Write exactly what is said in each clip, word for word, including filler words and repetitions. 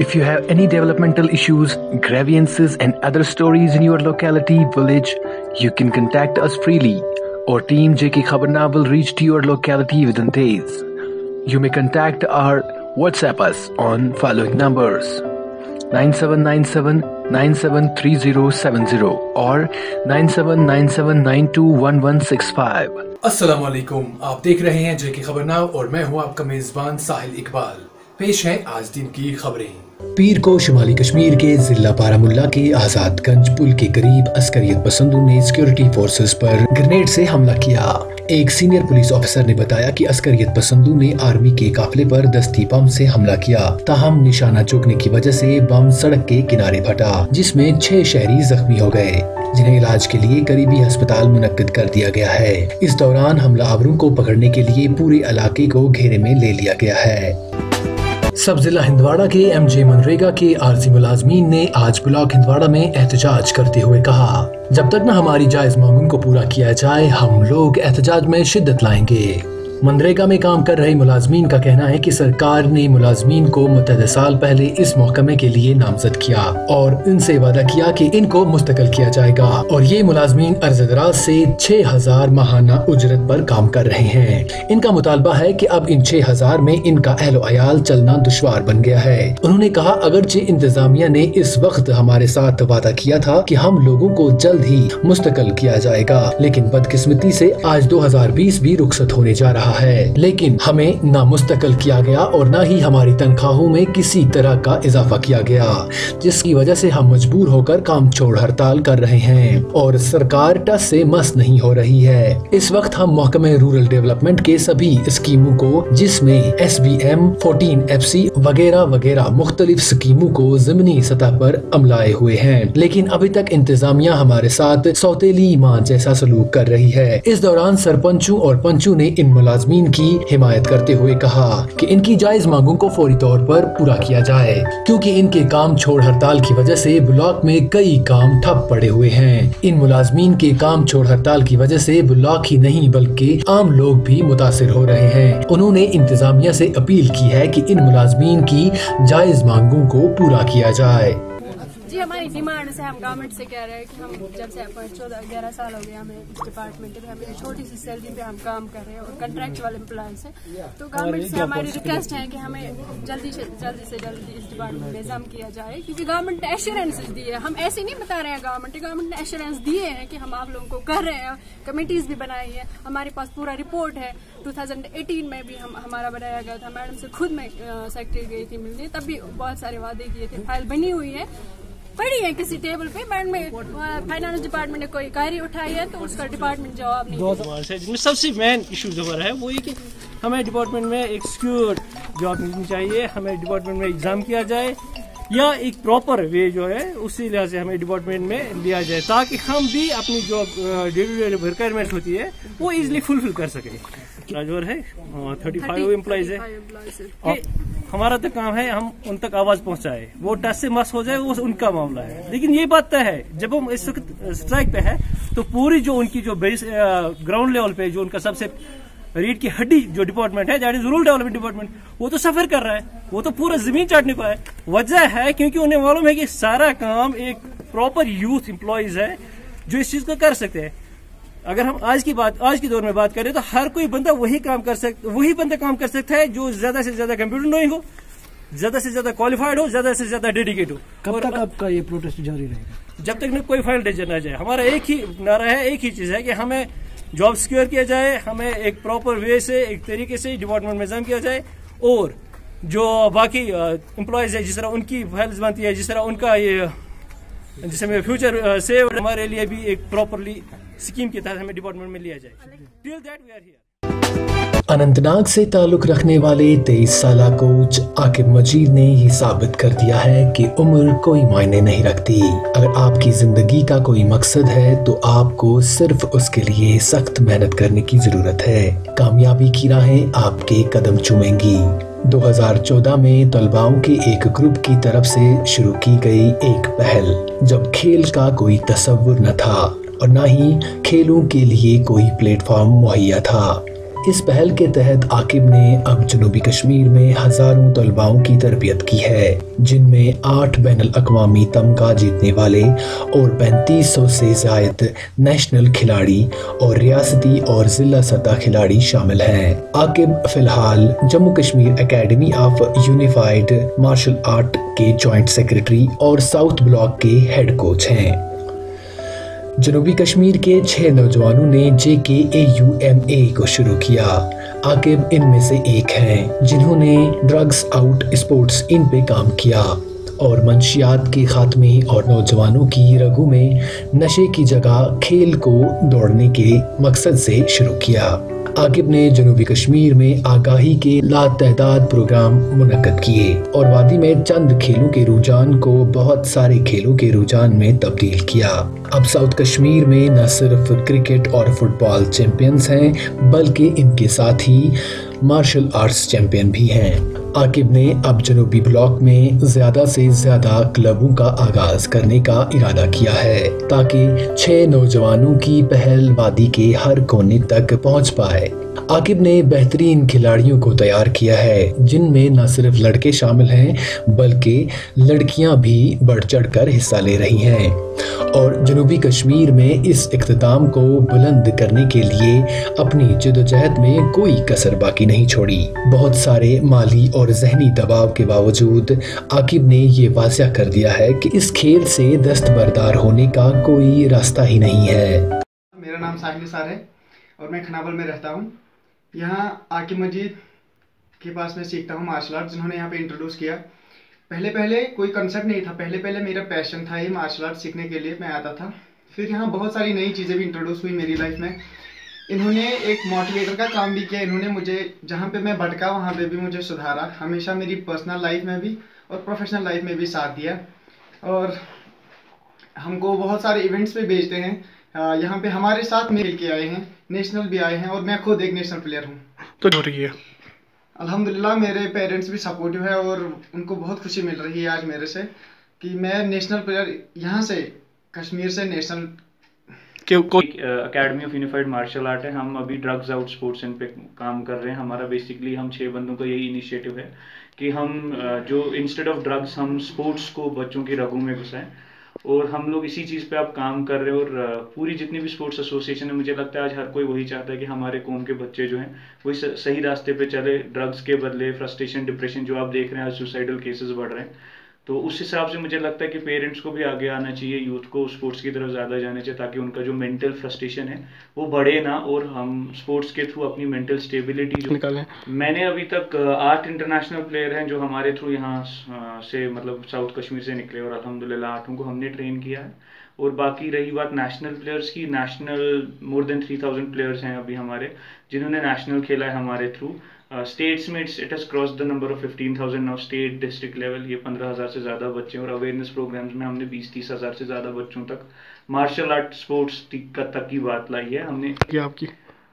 If you have any developmental issues, grievances and other stories in your locality, village, you can contact us freely. Our team J K Khabarna will reach to your locality within days. You may contact or WhatsApp us on following numbers: nine seven nine seven nine seven three zero seven zero or nine seven nine seven nine two one one six five. अस्सलाम वालेकुम, आप देख रहे हैं जेके खबरनामा और मैं हूं आपका मेजबान साहिल इकबाल। पेश है आज दिन की खबरें। पीर को शुमाली कश्मीर के जिला बारामुल्ला के आजादगंज पुल के करीब अस्करियत पसंदों ने सिक्योरिटी फोर्सेस पर ग्रेनेड से हमला किया। एक सीनियर पुलिस ऑफिसर ने बताया कि अस्करियत पसंदों ने आर्मी के काफिले पर दस्ती बम से हमला किया, ताहम निशाना चूकने की वजह से बम सड़क के किनारे फटा, जिसमें छह शहरी जख्मी हो गए, जिन्हें इलाज के लिए करीबी अस्पताल मुनक्किद कर दिया गया है। इस दौरान हमलावरों को पकड़ने के लिए पूरे इलाके को घेरे में ले लिया गया है। सब जिला हिंदवाड़ा के एम जे मनरेगा के आरजी मुलाजमीन ने आज ब्लॉक हिंदवाड़ा में एहतजाज करते हुए कहा, जब तक न हमारी जायज मांगों को पूरा किया जाए हम लोग एहतजाज में शिद्दत लाएंगे। मनरेगा में काम कर रहे मुलाजमीन का कहना है कि सरकार ने मुलाजमीन को मुतअद्दिद साल पहले इस महकमे के लिए नामजद किया और इनसे वादा किया कि इनको मुस्तकिल किया जाएगा, और ये मुलाजमीन अर्ज-ए-दराज से छह हजार माहाना उजरत पर काम कर रहे हैं। इनका मुतालबा है कि अब इन छह हजार में इनका अहलो अयाल चलना दुश्वार बन गया है। उन्होंने कहा, अगरचे इंतजामिया ने इस वक्त हमारे साथ वादा किया था कि हम लोगों को जल्द ही मुस्तकिल किया जाएगा, लेकिन बदकिस्मती से आज दो हजार बीस भी रुखसत होने जा रहा है, लेकिन हमें ना मुस्तकिल किया गया और ना ही हमारी तनख्वाहों में किसी तरह का इजाफा किया गया, जिसकी वजह से हम मजबूर होकर काम छोड़ हड़ताल कर रहे हैं और सरकार टस से मस नहीं हो रही है। इस वक्त हम महकमे रूरल डेवलपमेंट के सभी स्कीमों को, जिसमें S B M, fourteen F C वगैरह वगैरह मुख्तलिफ स्कीमों को ज़मीनी सतह पर अमलाए हुए हैं, लेकिन अभी तक इंतजामिया हमारे साथ सौतेली माँ जैसा सलूक कर रही है। इस दौरान सरपंचों और पंचों ने इन मुलाजमीन की हिमायत करते हुए कहा कि इनकी जायज मांगों को फौरी तौर पर पूरा किया जाए, क्योंकि इनके काम छोड़ हड़ताल की वजह से ब्लॉक में कई काम ठप पड़े हुए हैं। इन मुलाजमीन के काम छोड़ हड़ताल की वजह से ब्लॉक ही नहीं बल्कि आम लोग भी मुतासिर हो रहे हैं। उन्होंने इंतजामिया से अपील की है कि इन मुलाजमीन की जायज मांगों को पूरा किया जाए। जी, हमारी डिमांड से हम गवर्नमेंट से कह रहे हैं कि हम जब से चौदह ग्यारह साल हो गए हमें इस डिपार्टमेंट में, हमें छोटी सी सैलरी पे हम काम कर रहे हैं और कंट्रैक्चुअल एम्प्लॉयज हैं, तो गवर्नमेंट से हमारी रिक्वेस्ट है कि हमें जल्दी से जल्दी से जल्दी इस डिपार्टमेंट में जम किया जाए, क्योंकि गवर्नमेंट ने एश्योरेंस दी है। हम ऐसे नहीं बता रहे हैं, गवर्नमेंट गवर्नमेंट ने एश्योरेंस दिए हैं कि हम आप लोगों को कर रहे हैं। कमेटीज भी बनाई है, हमारे पास पूरा रिपोर्ट है। दो हज़ार अठारह में भी हम हमारा बनाया गया था, मैडम से खुद मैं सेक्रेटरी गई थी मिलने, तब भी बहुत सारे वादे किए थे। फाइल बनी हुई है, पड़ी है किसी टेबल पे, मैडम में फाइनेंस डिपार्टमेंट ने कोई कार्य उठाई है तो उसका डिपार्टमेंट जवाब नहीं है। जिसमें सबसे मेन इशू जो हो रहा है वो ये कि हमें डिपार्टमेंट में एक सिक्योर जॉब मिलनी चाहिए, हमें डिपार्टमेंट में एग्जाम किया जाए या एक प्रॉपर वे जो है उसी लिहाज से हमें डिपार्टमेंट में लिया जाए, ताकि हम भी अपनी जो डे टू डे रिक्वायरमेंट होती है वो इजिली फुलफिल कर सके। राजौर है थर्टी फाइव एम्प्लॉइज है, हमारा तो काम है हम उन तक आवाज पहुंचाए, वो टस से मस हो जाए वो उनका मामला है। लेकिन ये बात तय है, जब हम इस वक्त स्ट्राइक पे है तो पूरी जो उनकी जो बेस ग्राउंड लेवल पे जो उनका सबसे रीढ़ की हड्डी जो डिपार्टमेंट है, that is rural development department, वो तो सफर कर रहा है, वो तो पूरा जमीन चाटने को है। वजह है क्योंकि उन्हें मालूम है कि सारा काम एक प्रॉपर यूथ एम्प्लॉयज है जो इस चीज को कर सकते हैं। अगर हम आज की बात आज के दौर में बात करें तो हर कोई बंदा वही काम कर सकता वही बंदा काम कर सकता है जो ज्यादा से ज्यादा कंप्यूटर नोइंग हो, ज्यादा से ज्यादा क्वालिफाइड हो, ज्यादा से ज्यादा डेडिकेट हो। कब तक आपका ये प्रोटेस्ट जारी रहेगा? जब तक न कोई फाइल डिसीजन आ जाए। हमारा एक ही नारा है, एक ही चीज है कि हमें जॉब सिक्योर किया जाए, हमें एक प्रॉपर वे से एक तरीके से डिपार्टमेंट में जम किया जाए, और जो बाकी एम्प्लॉयज है जिस तरह उनकी फाइल्स बनती है, जिस तरह उनका ये जिसमें फ्यूचर सेव, हमारे लिए भी एक प्रॉपरली स्कीम के तहत हमें डिपार्टमेंट में लिया जाए। Till that we are here. Anantnag से ताल्लुक रखने वाले तेईस साला कोच आकिब मजीद ने ये साबित कर दिया है कि उम्र कोई मायने नहीं रखती। अगर आपकी जिंदगी का कोई मकसद है तो आपको सिर्फ उसके लिए सख्त मेहनत करने की जरूरत है। कामयाबी की राहें आपके कदम चूमेंगी। दो हज़ार चौदह में तलबाओं के एक ग्रुप की तरफ से शुरू की गई एक पहल, जब खेल का कोई तस्वुर न था और न ही खेलों के लिए कोई प्लेटफॉर्म मुहैया था। इस पहल के तहत आकिब ने अब जनूबी कश्मीर में हजारों तलबाओं की तरबियत की है, जिनमें आठ बैनुल अक़वामी तमगा जीतने वाले और पैंतीस सौ से ज्यादा नेशनल खिलाड़ी और रियासती और जिला सतह खिलाड़ी शामिल हैं। आकिब फिलहाल Jammu Kashmir academy of unified martial art के जॉइंट सेक्रेटरी और साउथ ब्लॉक के हेड कोच हैं। जनूबी कश्मीर के छह नौजवानों ने जे के ए यू एम ए को शुरू किया। आकिब इनमें से एक हैं जिन्होंने ड्रग्स आउट स्पोर्ट्स इन पे काम किया और मंशियात के खात्मे और नौजवानों की रगों में नशे की जगह खेल को दौड़ने के मकसद से शुरू किया। आकिब ने जनूबी कश्मीर में आगाही के लातदाद प्रोग्राम मुनक्कद किए और वादी में चंद खेलों के रुझान को बहुत सारे खेलों के रुझान में तब्दील किया। अब साउथ कश्मीर में न सिर्फ क्रिकेट और फुटबॉल चैंपियंस हैं, बल्कि इनके साथ ही मार्शल आर्ट्स चैंपियन भी हैं। आकिब ने अब जनूबी ब्लॉक में ज्यादा से ज्यादा क्लबों का आगाज करने का इरादा किया है, ताकि छह नौजवानों की पहल वादी के हर कोने तक पहुंच पाए। आकिब ने बेहतरीन खिलाड़ियों को तैयार किया है, जिनमें न सिर्फ लड़के शामिल हैं, बल्कि लड़कियां भी बढ़ चढ़ कर हिस्सा ले रही हैं और जनूबी कश्मीर में इस इख्तिताम को बुलंद करने के लिए अपनी जद्दोजहद में कोई कसर बाकी नहीं छोड़ी। बहुत सारे माली और जहनी दबाव के बावजूद आकिब ने ये वाज़ह कर दिया है कि इस खेल से दस्तबरदार होने का कोई रास्ता ही नहीं है। मेरा नाम साहिल निसार है और मैं खनाबल में रहता हूँ। यहाँ आकिब मजीद के पास मैं सीखता हूँ मार्शल आर्ट, जिन्होंने यहाँ पे इंट्रोड्यूस किया। पहले पहले कोई कंसेप्ट नहीं था, पहले पहले मेरा पैशन था ये मार्शल आर्ट सीखने के लिए मैं आता था। फिर यहाँ बहुत सारी नई चीज़ें भी इंट्रोड्यूस हुई मेरी लाइफ में। इन्होंने एक मोटिवेटर का काम भी किया। इन्होंने मुझे जहाँ पे मैं भटका वहाँ पे भी मुझे सुधारा, हमेशा मेरी पर्सनल लाइफ में भी और प्रोफेशनल लाइफ में भी साथ दिया। और हमको बहुत सारे इवेंट्स पे भेजते हैं। यहाँ पे हमारे साथ मिल के आए हैं, नेशनल भी आए हैं और मैं खुद एक नेशनल प्लेयर हूँ। तो हो रही है अल्हम्दुलिल्लाह, मेरे पेरेंट्स भी सपोर्टिव है और उनको बहुत खुशी मिल रही है आज मेरे से कि मैं नेशनल प्लेयर यहाँ से कश्मीर से national academy of unified martial art है। हम अभी ड्रग्स आउट स्पोर्ट्स इन पे काम कर रहे हैं। हमारा बेसिकली हम छह बंदों का यही इनिशिएटिव है कि हम जो इंस्टेड ऑफ ड्रग्स हम स्पोर्ट्स को बच्चों की रगों में घुसाएं और हम लोग इसी चीज़ पे आप काम कर रहे हैं। और पूरी जितनी भी स्पोर्ट्स एसोसिएशन है, मुझे लगता है आज हर कोई वही चाहता है कि हमारे कौम के बच्चे जो हैं वही सही रास्ते पे चले। ड्रग्स के बदले फ्रस्ट्रेशन, डिप्रेशन जो आप देख रहे हैं, आज सुसाइडल केसेस बढ़ रहे हैं। तो उस हिसाब से मुझे लगता है कि पेरेंट्स को भी आगे आना चाहिए, यूथ को स्पोर्ट्स की तरफ ज़्यादा जाना चाहिए, ताकि उनका जो मेंटल फ्रस्ट्रेशन है वो बढ़े ना और हम स्पोर्ट्स के थ्रू अपनी मेंटल स्टेबिलिटी जो निकालें। मैंने अभी तक आठ इंटरनेशनल प्लेयर हैं जो हमारे थ्रू यहाँ से मतलब साउथ कश्मीर से निकले और अल्हम्दुलिल्लाह आठों को हमने ट्रेन किया है। और बाकी रही बात नेशनल प्लेयर्स की, national more than three thousand players हैं अभी हमारे जिन्होंने नेशनल खेला है हमारे थ्रू। स्टेट्स में it's it has cross the number of fifteen thousand now, state district level ये पंद्रह हज़ार से ज़्यादा बच्चे और अवेयरनेस प्रोग्राम्स में हमने बीस तीस हज़ार से ज़्यादा बच्चों तक मार्शल आर्ट स्पोर्ट्स तक की बात लाई है हमने। क्या आपकी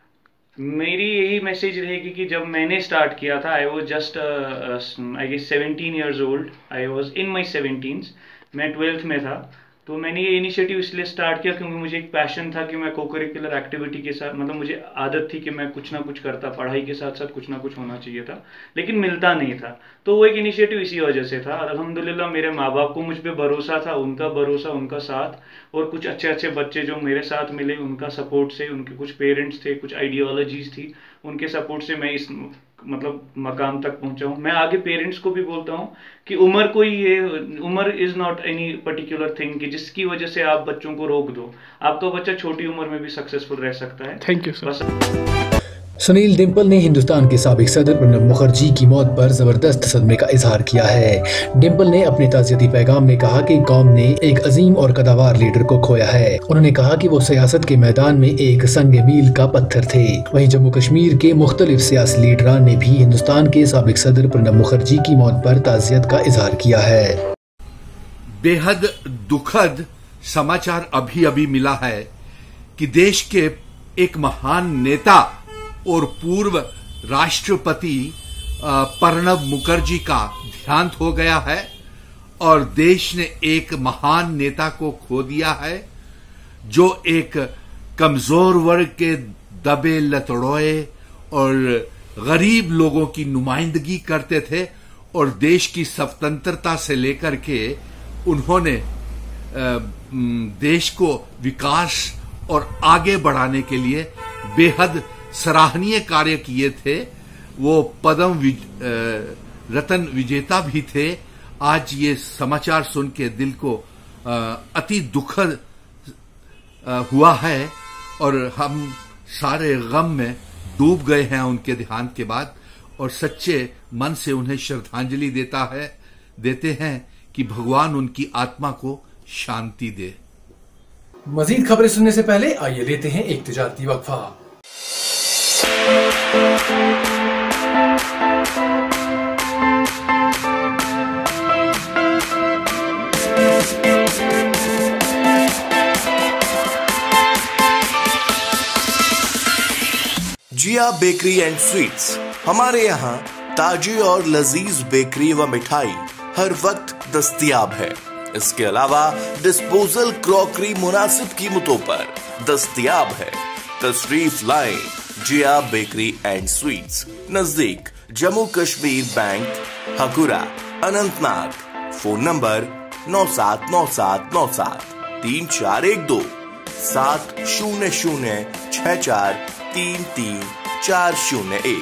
मेरी यही मैसेज रहेगी कि जब मैंने स्टार्ट किया था, I was just I guess seventeen years old, I was in my seventeens, मैं ट्वेल्थ में था। तो मैंने ये इनिशिएटिव इसलिए स्टार्ट किया क्योंकि मुझे एक पैशन था कि मैं को करिकुलर एक्टिविटी के साथ, मतलब मुझे आदत थी कि मैं कुछ ना कुछ करता, पढ़ाई के साथ साथ कुछ ना कुछ होना चाहिए था, लेकिन मिलता नहीं था। तो वो एक इनिशिएटिव इसी वजह से था। अल्हम्दुलिल्लाह मेरे माँ बाप को मुझ पर भरोसा था, उनका भरोसा, उनका साथ और कुछ अच्छे अच्छे बच्चे जो मेरे साथ मिले उनका सपोर्ट से, उनके कुछ पेरेंट्स थे, कुछ आइडियोलॉजीज थी, उनके सपोर्ट से मैं इस मतलब मकाम तक पहुंचा हूं। मैं आगे पेरेंट्स को भी बोलता हूं कि उम्र कोई ये उम्र is not any particular thing कि जिसकी वजह से आप बच्चों को रोक दो। आपका बच्चा छोटी उम्र में भी सक्सेसफुल रह सकता है। Thank you sir. Sunil Dimple ने हिंदुस्तान के साबिक सदर प्रणब मुखर्जी की मौत पर जबरदस्त सदमे का इजहार किया है। डिम्पल ने अपने ताज़ियती पैगाम में कहा कि कौम ने एक अजीम और कदावार लीडर को खोया है। उन्होंने कहा कि वो सियासत के मैदान में एक संग मील का पत्थर थे। वहीं जम्मू कश्मीर के मुख्तलिफ सियासी लीडरान ने भी हिंदुस्तान के साबिक सदर प्रणब मुखर्जी की मौत पर ताज़ियत का इजहार किया है। बेहद दुखद समाचार अभी अभी मिला है कि देश के एक महान नेता और पूर्व राष्ट्रपति प्रणब मुखर्जी का देहांत हो गया है और देश ने एक महान नेता को खो दिया है जो एक कमजोर वर्ग के दबे लतड़ोए और गरीब लोगों की नुमाइंदगी करते थे और देश की स्वतंत्रता से लेकर के उन्होंने देश को विकास और आगे बढ़ाने के लिए बेहद सराहनीय कार्य किए थे। वो पद्म विज, रत्न विजेता भी थे। आज ये समाचार सुन के दिल को अति दुखद हुआ है और हम सारे गम में डूब गए हैं उनके देहांत के बाद, और सच्चे मन से उन्हें श्रद्धांजलि देता है देते हैं कि भगवान उनकी आत्मा को शांति दे। मजीद खबरें सुनने से पहले आइए लेते हैं एक तिजारती वक्फा। Zia bakery and sweets. हमारे यहाँ ताजी और लजीज बेकरी व मिठाई हर वक्त दस्तयाब है। इसके अलावा डिस्पोजल क्रॉकरी मुनासिब कीमतों पर दस्तयाब है। तशरीफ लाएं जिया बेकरी एंड स्वीट्स, नजदीक Jammu Kashmir bank, Hakura, Anantnag. Phone number नौ सात नौ सात नौ सात तीन चार एक दो सात शून्य शून्य छह चार तीन तीन चार शून्य एक।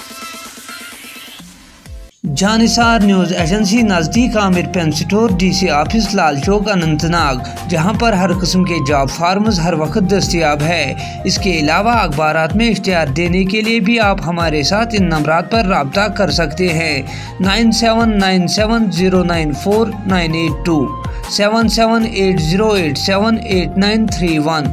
जानिसार न्यूज एजेंसी नजदीक Aamir pen store, DC office, Lal Chowk, Anantnag, जहां पर हर किस्म के जॉब फार्म्स हर वक्त दस्तयाब है। इसके अलावा अखबारात में इश्तिहार देने के लिए भी आप हमारे साथ इन नंबरात पर राब्ता कर सकते हैं। Nine seven nine seven zero nine four nine eight two, seven seven eight zero eight seven eight nine three one.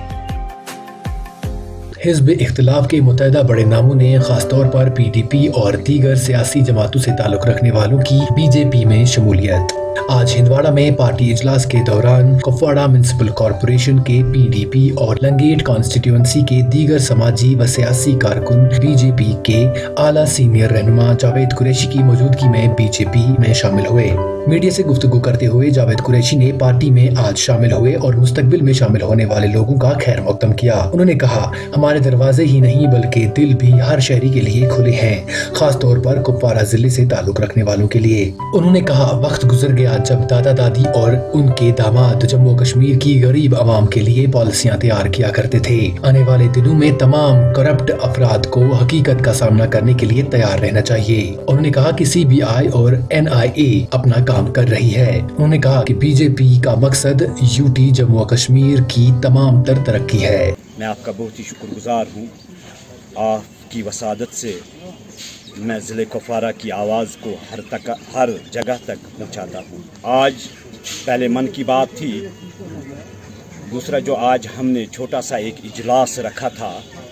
हिज़्ब इख्तिलाफ के मुत्तहिदा बड़े नामों ने खासतौर पर पी डी पी और दीगर सियासी जमातों से ताल्लुक़ रखने वालों की बीजेपी में शमूलियत। आज हिंदवाड़ा में पार्टी इजलास के दौरान कुपवाड़ा म्युनिसिपल कॉरपोरेशन के पी डी पी और लंगेट कॉन्स्टिट्यूंसी के दीगर समाजी व सियासी कारकुन बीजेपी के आला सीनियर रहनुमा जावेद कुरैशी की मौजूदगी में बीजेपी में शामिल हुए। मीडिया से गुफ्तगू करते हुए जावेद कुरैशी ने पार्टी में आज शामिल हुए और मुस्तकबिल में शामिल होने वाले लोगों का खैर मकदम किया। उन्होंने कहा, हमारे दरवाजे ही नहीं बल्कि दिल भी हर शहरी के लिए खुले हैं, खास तौर पर कुपवाड़ा जिले से ताल्लुक रखने वालों के लिए। उन्होंने कहा, वक्त गुजर गया जब दादा दादी और उनके दामाद जम्मू कश्मीर की गरीब आवाम के लिए पॉलिसियां तैयार किया करते थे। आने वाले दिनों में तमाम करप्ट अफराद को हकीकत का सामना करने के लिए तैयार रहना चाहिए। उन्होंने कहा कि सी बी आई और एन आई ए अपना काम कर रही है। उन्होंने कहा कि बीजेपी का मकसद यूटी जम्मू कश्मीर की तमाम तर तरक्की है। मैं आपका बहुत ही शुक्रगुजार हूँ। आपकी वसादत से मैं ज़िले कुपवाड़ा की आवाज़ को हर तक हर जगह तक पहुँचाता हूँ। आज पहले मन की बात थी, दूसरा जो आज हमने छोटा सा एक इजलास रखा था,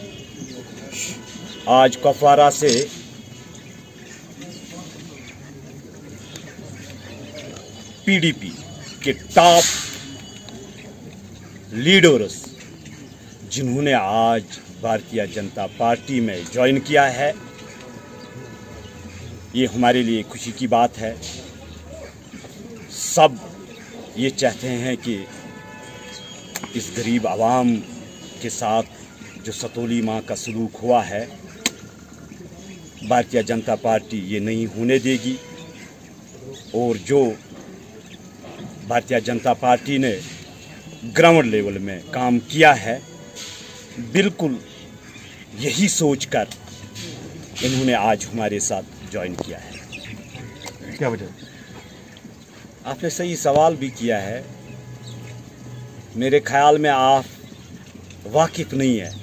आज कुपवाड़ा से पी डी पी के टॉप लीडर्स जिन्होंने आज भारतीय जनता पार्टी में ज्वाइन किया है, ये हमारे लिए खुशी की बात है। सब ये चाहते हैं कि इस गरीब आवाम के साथ जो सतोली माँ का सलूक हुआ है, भारतीय जनता पार्टी ये नहीं होने देगी। और जो भारतीय जनता पार्टी ने ग्राउंड लेवल में काम किया है, बिल्कुल यही सोचकर इन्होंने आज हमारे साथ ज्वाइन किया है। क्या वजह? आपने सही सवाल भी किया है। मेरे ख्याल में आप वाकिफ नहीं है।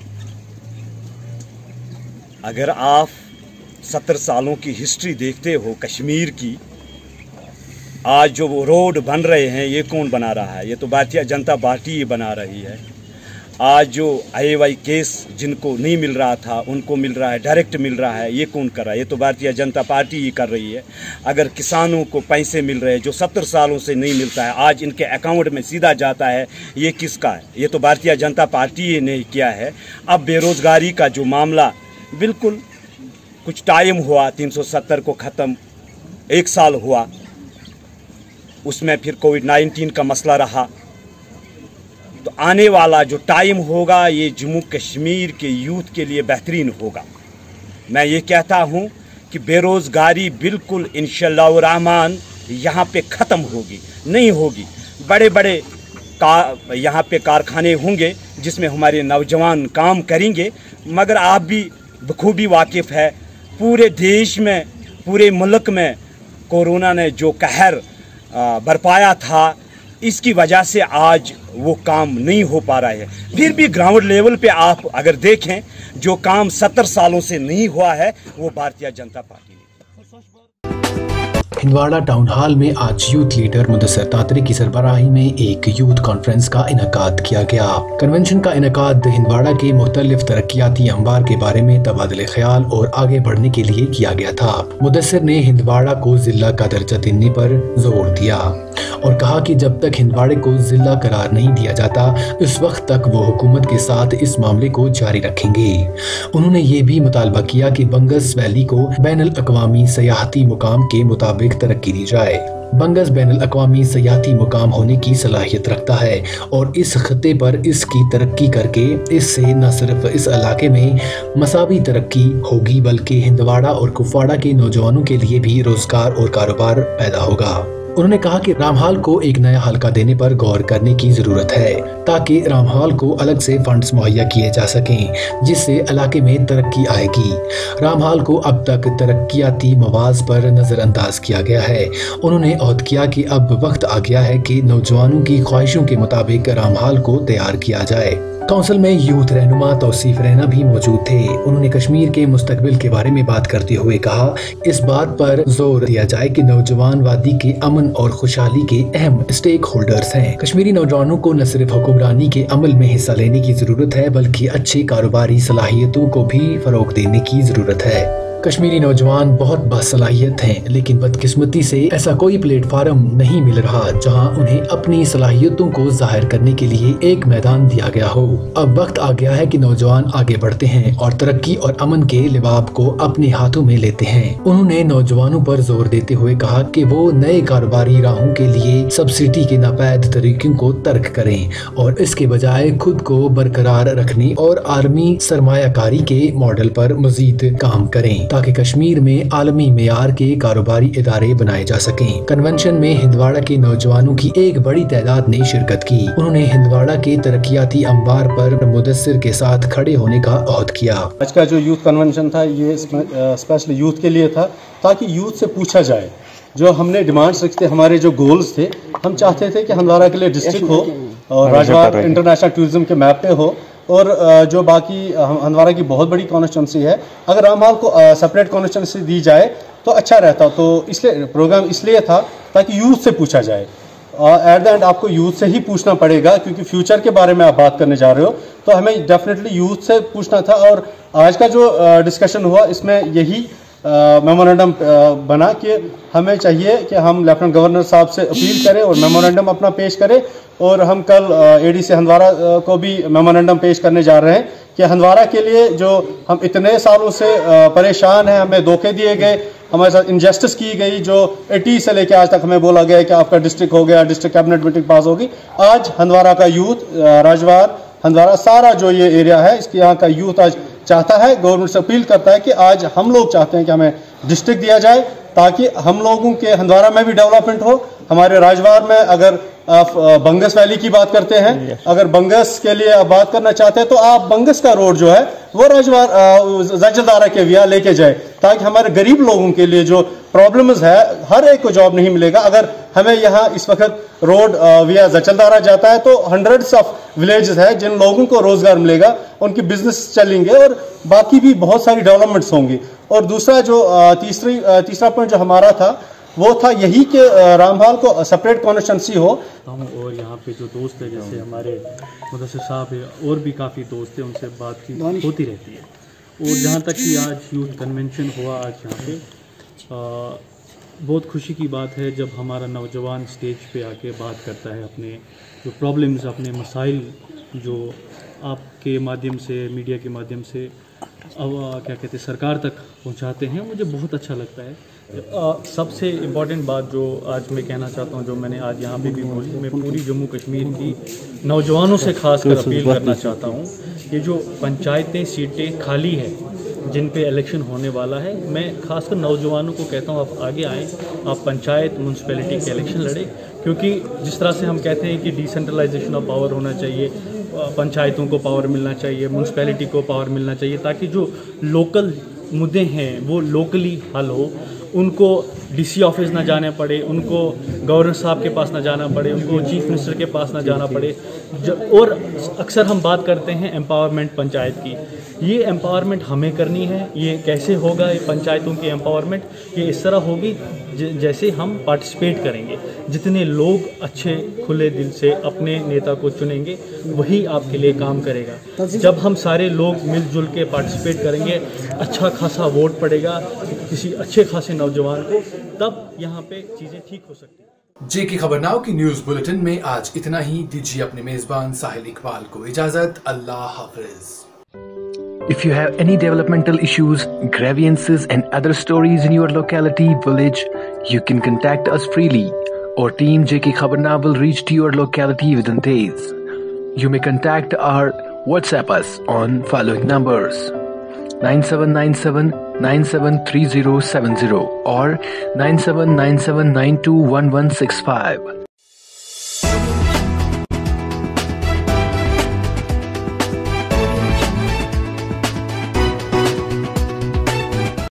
अगर आप सत्तर सालों की हिस्ट्री देखते हो कश्मीर की, आज जो वो रोड बन रहे हैं ये कौन बना रहा है? ये तो भारतीय जनता पार्टी ही बना रही है। आज जो आई वाई केस जिनको नहीं मिल रहा था उनको मिल रहा है, डायरेक्ट मिल रहा है, ये कौन कर रहा है? ये तो भारतीय जनता पार्टी ही कर रही है। अगर किसानों को पैसे मिल रहे हैं जो सत्तर सालों से नहीं मिलता है, आज इनके अकाउंट में सीधा जाता है, ये किसका है? ये तो भारतीय जनता पार्टी ही ने किया है। अब बेरोज़गारी का जो मामला, बिल्कुल कुछ टाइम हुआ, तीन सौ सत्तर को ख़त्म एक साल हुआ, उसमें फिर कोविड नाइन्टीन का मसला रहा, तो आने वाला जो टाइम होगा ये जम्मू कश्मीर के यूथ के लिए बेहतरीन होगा। मैं ये कहता हूँ कि बेरोज़गारी बिल्कुल इंशाअल्लाह रहमान यहाँ पे ख़त्म होगी, नहीं होगी। बड़े बड़े का यहाँ पे कारखाने होंगे जिसमें हमारे नौजवान काम करेंगे, मगर आप भी बखूबी वाकिफ़ है पूरे देश में, पूरे मुल्क में कोरोना ने जो कहर बरपाया था, इसकी वजह से आज वो काम नहीं हो पा रहा है। फिर भी ग्राउंड लेवल पे आप अगर देखें, जो काम सत्तर सालों से नहीं हुआ है वो भारतीय जनता पार्टी ने। हिंदवाड़ा टाउन हॉल में आज यूथ लीडर मुदस्सिर तातरी की सरबराही में एक यूथ कॉन्फ्रेंस का इनेकाद किया गया। कन्वेंशन का इनेकाद हिंदवाड़ा के मुख्तलिफ तरक्याती अंबार के बारे में तबादले ख्याल और आगे बढ़ने के लिए किया गया था। मुदस्सिर ने हिंदवाड़ा को जिला का दर्जा देने पर जोर दिया और कहा कि जब तक हिंदवाड़े को जिला करार नहीं दिया जाता, इस वक्त तक वो हुकूमत के साथ इस मामले को जारी रखेंगे। उन्होंने ये भी मुतालबा किया कि बंगस वैली को बैनुल अक़वामी सयाहती मुकाम के मुताबिक तरक्की दी जाए। बंगस बैनुल अक़वामी सयाहती मुकाम होने की सलाहियत रखता है और इस खत्ते पर इसकी तरक्की करके इससे न सिर्फ इस इलाके में मसावी तरक्की होगी, बल्कि हिंदवाड़ा और कुपवाड़ा के नौजवानों के लिए भी रोजगार और कारोबार पैदा होगा। उन्होंने कहा कि रामहाल को एक नया हल्का देने पर गौर करने की जरूरत है ताकि रामहाल को अलग से फंड्स मुहैया किए जा सकें, जिससे इलाके में तरक्की आएगी। रामहाल को अब तक तरक्याती मवाज पर नजरअंदाज किया गया है। उन्होंने अहद किया कि अब वक्त आ गया है कि नौजवानों की ख्वाहिशों के मुताबिक रामहाल को तैयार किया जाए। काउंसिल में यूथ रहनुमा तौसीफ रैना भी मौजूद थे। उन्होंने कश्मीर के मुस्तकबिल के बारे में बात करते हुए कहा, इस बात पर जोर दिया जाए कि नौजवान वादी के अमन और खुशहाली के अहम स्टेक होल्डर्स हैं। कश्मीरी नौजवानों को न सिर्फ हुक्मरानी के अमल में हिस्सा लेने की जरूरत है, बल्कि अच्छी कारोबारी सलाहियतों को भी फरोग देने की जरूरत है। कश्मीरी नौजवान बहुत बासलाहियत हैं, लेकिन बदकिस्मती से ऐसा कोई प्लेटफार्म नहीं मिल रहा जहां उन्हें अपनी सलाहियतों को जाहिर करने के लिए एक मैदान दिया गया हो। अब वक्त आ गया है कि नौजवान आगे बढ़ते हैं और तरक्की और अमन के लिबाब को अपने हाथों में लेते हैं। उन्होंने नौजवानों पर जोर देते हुए कहा कि वो नए कारोबारी राहों के लिए सब्सिडी के नापैद तरीकों को तर्क करें और इसके बजाय खुद को बरकरार रखने और आलमी सरमायाकारी के मॉडल पर मजीद काम करें ताकि कश्मीर में आलमी मेयार के कारोबारी इदारे बनाए जा सकें। कन्वेंशन में हिंदवाड़ा के नौजवानों की एक बड़ी तादाद ने शिरकत की। उन्होंने हिंदवाड़ा के तरक्याती अंबार पर मुदस्सिर के साथ खड़े होने का अहद किया। आज का जो यूथ कन्वेंशन था ये स्पेशल यूथ के लिए था, ताकि यूथ से पूछा जाए जो हमने डिमांड्स रखते, हमारे जो गोल्स थे। हम चाहते थे कि हिंदवाड़ा के लिए डिस्ट्रिक्ट हो और राजवाड़ इंटरनेशनल टूरिज्म के मैप पे हो, और जो बाकी हंदवाड़ा की बहुत बड़ी कॉन्स्टिट्यूंसी है, अगर रामहाल को सेपरेट कॉन्स्टिट्यूंसी दी जाए तो अच्छा रहता। तो इसलिए प्रोग्राम इसलिए था ताकि यूथ से पूछा जाए। एट द एंड आपको यूथ से ही पूछना पड़ेगा, क्योंकि फ्यूचर के बारे में आप बात करने जा रहे हो, तो हमें डेफिनेटली यूथ से पूछना था। और आज का जो डिस्कशन हुआ इसमें यही मेमोरेंडम बना कि हमें चाहिए कि हम लेफ्टिनेंट गवर्नर साहब से अपील करें और मेमोरेंडम अपना पेश करें, और हम कल एडी से हंदवाड़ा को भी मेमोरेंडम पेश करने जा रहे हैं कि हंदवाड़ा के लिए जो हम इतने सालों से परेशान हैं, हमें धोखे दिए गए, हमारे साथ इनजस्टिस की गई, जो एटी से लेकर आज तक हमें बोला गया कि आपका डिस्ट्रिक्ट हो गया, डिस्ट्रिक्ट कैबिनेट मीटिंग पास होगी। आज हंदवाड़ा का यूथ, राजवाड़, हंदवाड़ा सारा जो ये एरिया है, इसके यहाँ का यूथ आज चाहता है, गवर्नमेंट से अपील करता है कि आज हम लोग चाहते हैं कि हमें डिस्ट्रिक्ट दिया जाए ताकि हम लोगों के हंदवाड़ा में भी डेवलपमेंट हो। हमारे राजवाड़ में अगर आप बंगस वैली की बात करते हैं, अगर बंगस के लिए आप बात करना चाहते हैं तो आप बंगस का रोड जो है वो राजवाड़ जजलदारा के विया लेके जाए, ताकि हमारे गरीब लोगों के लिए जो प्रॉब्लम्स है, हर एक को जॉब नहीं मिलेगा। अगर हमें यहाँ इस वक्त रोड विया जचलदारा जाता है तो हंड्रेड्स ऑफ विलेजेस है जिन लोगों को रोजगार मिलेगा, उनकी बिजनेस चलेंगे और बाकी भी बहुत सारी डेवलपमेंट्स होंगी। और दूसरा जो तीसरी तीसरा पॉइंट जो हमारा था वो था यही कि रामहाल को सेपरेट कॉन्स्टिट्यूंसी हो। हम और यहाँ पे जो दोस्त हैं, जैसे हमारे मुदस्सिर साहब है और भी काफ़ी दोस्त हैं, उनसे बातचीत होती रहती है। और जहाँ तक कि आज यूथ कन्वेंशन हुआ आज यहाँ पे, आ, बहुत खुशी की बात है जब हमारा नौजवान स्टेज पे आके बात करता है, अपने जो प्रॉब्लम्स, अपने मसाइल जो आपके माध्यम से, मीडिया के माध्यम से अब क्या कहते हैं सरकार तक पहुंचाते हैं, मुझे बहुत अच्छा लगता है। आ, सबसे इम्पॉर्टेंट बात जो आज मैं कहना चाहता हूं, जो मैंने आज यहाँ पे भी बोली, मैं पूरी जम्मू कश्मीर की नौजवानों से खासकर अपील करना चाहता हूं, ये जो पंचायतें सीटें खाली है जिन पे इलेक्शन होने वाला है, मैं खासकर नौजवानों को कहता हूं आप आगे आएँ, आप पंचायत म्यूनसिपैलिटी के इलेक्शन लड़ें, क्योंकि जिस तरह से हम कहते हैं कि डिसेंट्रलाइजेशन ऑफ पावर होना चाहिए, पंचायतों को पावर मिलना चाहिए, म्यूनसिपैलिटी को पावर मिलना चाहिए, ताकि जो लोकल मुद्दे हैं वो लोकली हल हो, उनको डीसी ऑफिस ना जाना पड़े, उनको गवर्नर साहब के पास ना जाना पड़े, उनको चीफ मिनिस्टर के पास ना जाना पड़े। और अक्सर हम बात करते हैं एम्पावरमेंट पंचायत की, ये एम्पावरमेंट हमें करनी है। ये कैसे होगा ये पंचायतों की एम्पावरमेंट? ये इस तरह होगी जैसे हम पार्टिसिपेट करेंगे, जितने लोग अच्छे खुले दिल से अपने नेता को चुनेंगे वही आपके लिए काम करेगा। जब हम सारे लोग मिलजुल के पार्टिसिपेट करेंगे, अच्छा खासा वोट पड़ेगा किसी अच्छे खासे नौजवान को, तब यहाँ पे चीज़ें ठीक हो सकती हैं। जे की खबर नाउ की न्यूज बुलेटिन में आज इतना ही। दीजिए अपने मेजबान साहिल इकबाल को इजाजत। अल्लाह हाफिज। If you have any developmental issues, grievances and other stories in your locality, village, you can contact us freely. Our team J K Khabar Now will reach to your locality within days. You may contact or WhatsApp us on following numbers: nine seven nine seven nine seven three zero seven zero or nine seven nine seven nine two one one six five.